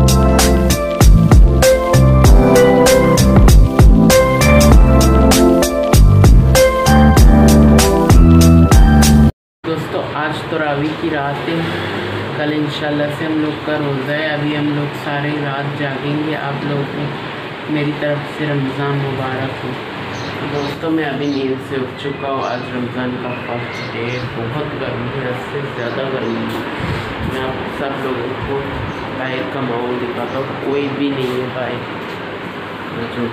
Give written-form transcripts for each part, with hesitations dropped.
दोस्तों आज तो तरावी की रात है, कल इंशाल्लाह से हम लोग का रोज़ा है। अभी हम लोग सारी रात जागेंगे। आप लोगों को मेरी तरफ से रमज़ान मुबारक हो। दोस्तों मैं अभी नींद से उठ चुका हूँ। आज रमज़ान का फर्स्ट डे, बहुत गर्मी है, हद से ज़्यादा गर्मी है। मैं आप सब लोगों को बाहर का माहौल दिखाता हूँ, कोई भी नहीं है बाहर। जो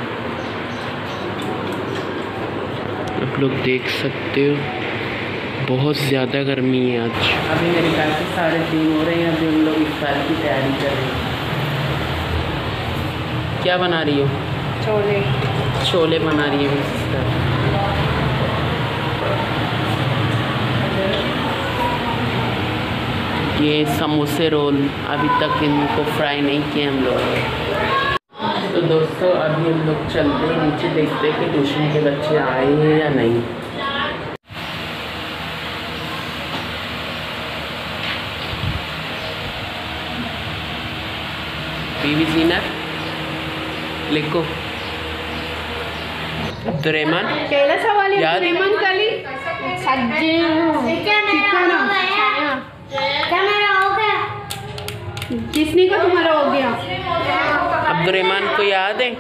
आप लोग देख सकते हो बहुत ज़्यादा गर्मी है आज। अभी मेरे ख्याल से 3:30 हो रहे हैं। अभी हम लोग इफ्तार की तैयारी कर रहे हैं। क्या बना रही हो? छोले बना रही है सिस्टर। ये समोसे रोल अभी तक इनको फ्राई नहीं किए हम लोग। तो दोस्तों अभी हम लोग चलते हैं नीचे, देखते हैं कि ट्यूशन के बच्चे आए हैं या नहीं। बीवी जीनत लिखो। अब्दुर्रहमान याद किसने को तुम्हारा हो गया? अब्दुर्रहमान को याद है?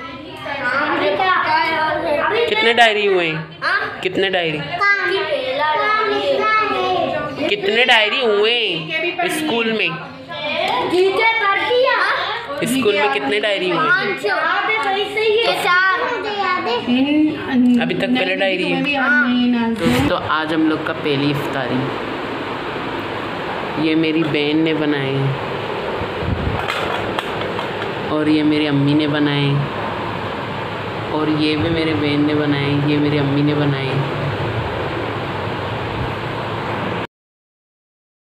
कितने डायरी हुए हैं? कितने डायरी हुए हैं स्कूल में? स्कूल में कितने डायरी हुए? अभी तक पहले डायरी है। दोस्तों आज हम लोग का पहली इफ्तारी ये मेरी बहन ने बनाए हैं और ये मेरी अम्मी ने बनाए और ये भी मेरे बहन ने बनाए, ये मेरी अम्मी ने बनाए।